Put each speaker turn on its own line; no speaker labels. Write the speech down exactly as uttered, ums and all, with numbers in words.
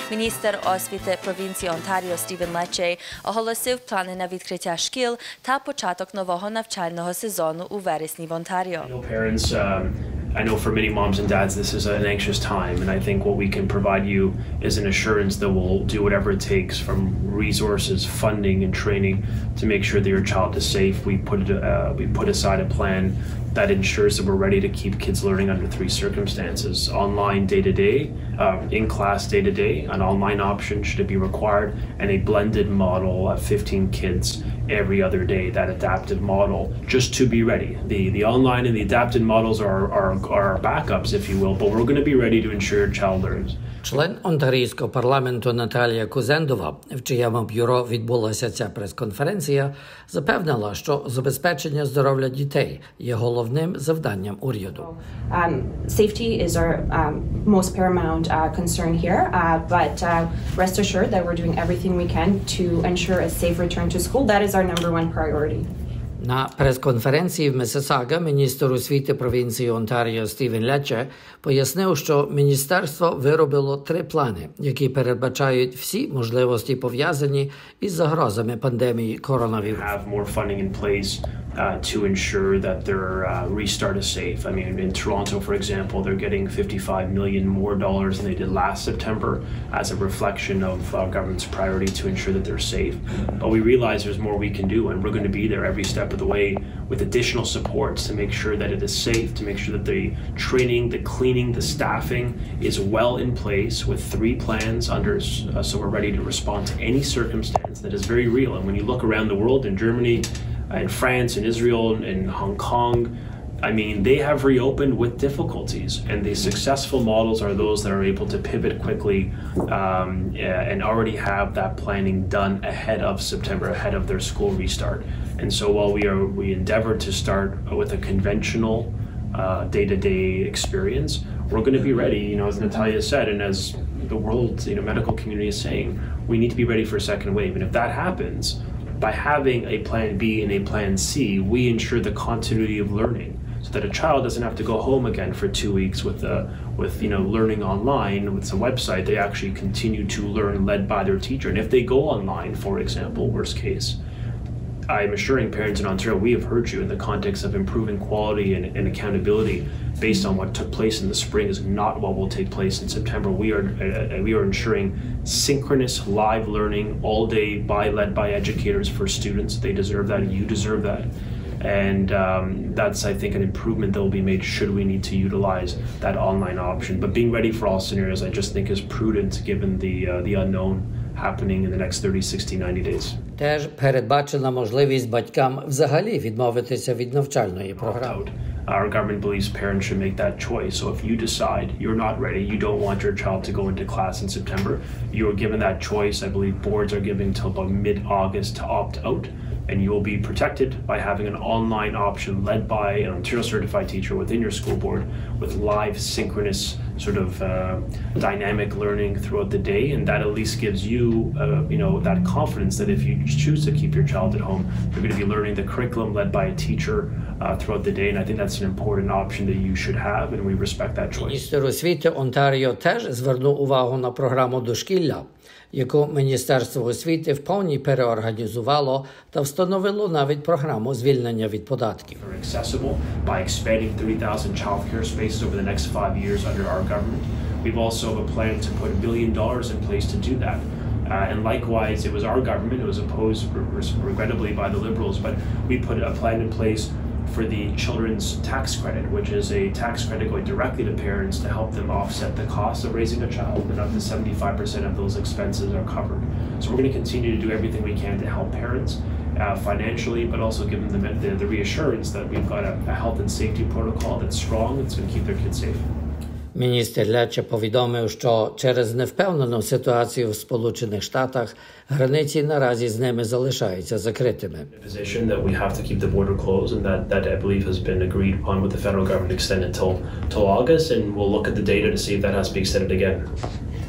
Міністр освіти провінції Онтаріо Стівен Lecce оголосив плани на відкриття шкіл та початок нового навчального сезону у вересні в Онтаріо.
I know for many moms and dads this is an anxious time, and I think what we can provide you is an assurance that we'll do whatever it takes, from resources, funding, and training to make sure that your child is safe. We put uh, we put aside a plan that ensures that we're ready to keep kids learning under three circumstances: online day to day, in class day to day, an online option should it be required, and a blended model of fifteen kids every other day, that adaptive model, just to be ready. The the online and the adapted models are, are, are backups, if you will, but we're going to be ready to ensure your child learns.
Член онтарійського парламенту Наталія Кузендова, в чиєму бюро відбулася ця прес-конференція, запевнила, що забезпечення здоров'я дітей є головним завданням уряду.
Um, safety is our um, most paramount uh, concern here, uh, but uh, rest assured that we're doing everything we can to ensure a safe return to school. That is our number one priority.
На прес-конференції в Миссисага міністр освіти провінції Онтаріо Стівен Lecce пояснив, що міністерство виробило три плани, які передбачають всі можливості, пов'язані із загрозами пандемії коронавірусу.
Uh, to ensure that their uh, restart is safe. I mean, in Toronto, for example, they're getting fifty-five million more dollars than they did last September as a reflection of uh, government's priority to ensure that they're safe. But we realize there's more we can do, and we're going to be there every step of the way with additional supports to make sure that it is safe, to make sure that the training, the cleaning, the staffing is well in place with three plans under, uh, so we're ready to respond to any circumstance that is very real. And when you look around the world, in Germany, in France, in Israel, in Hong Kong, I mean, they have reopened with difficulties, and the successful models are those that are able to pivot quickly um, and already have that planning done ahead of September, ahead of their school restart. And so while we are we endeavor to start with a conventional uh, day-to-day experience, we're going to be ready, you know, as Natalia said, and as the world, you know, medical community is saying, we need to be ready for a second wave. And if that happens, by having a plan B and a plan C, we ensure the continuity of learning, so that a child doesn't have to go home again for two weeks with a, with you know learning online with some website. They actually continue to learn led by their teacher. And if they go online, for example, worst case, I'm assuring parents in Ontario, we have heard you in the context of improving quality and, and accountability based on what took place in the spring is not what will take place in September. We are uh, we are ensuring synchronous live learning all day by led by educators for students. They deserve that, and you deserve that. And um, that's, I think, an improvement that will be made should we need to utilize that online option. But being ready for all scenarios, I just think is prudent given the uh, the unknown happening in the next thirty, sixty, ninety days.
Теж передбачена можливість батькам взагалі відмовитися від навчальної програми.
Our government believes parents should make that choice. So if you decide you're not ready, you don't want your child to go into class in September, you are given that choice. I believe boards are giving till about mid-August to opt out, and you will be protected by having an online option led by an Ontario certified teacher within your school board with live synchronous sort of uh, dynamic learning throughout the day, and that at least gives you uh, you know that confidence that if you choose to keep your child at home, you're going to be learning the curriculum led by a teacher uh, throughout the day, and I think that's an important option that you should have, and we respect that choice.
Міністр освіти Онтаріо теж звернув увагу на програму дошкілля, яку Міністерство освіти в повній переорганізувало та встановило навіть програму звільнення від податків.
By expanding thirty thousand childcare spaces over the next five years under our government. We've also have a plan to put a billion dollars in place to do that. Uh, and likewise, it was our government, it was opposed regrettably by the Liberals, but we put a plan in place for the children's tax credit, which is a tax credit going directly to parents to help them offset the cost of raising a child, and up to seventy-five percent of those expenses are covered. So we're going to continue to do everything we can to help parents uh, financially, but also give them the, the, the reassurance that we've got a, a health and safety protocol that's strong, that's going to keep their kids safe.
Міністр Lecce повідомив, що через невпевнену ситуацію в Сполучених Штатах границі наразі з ними залишаються закритими.
That we have to keep the border closed, and that that I believe has been agreed upon with the federal government extended till till August, and we'll look at the data to see if that has to be extended again.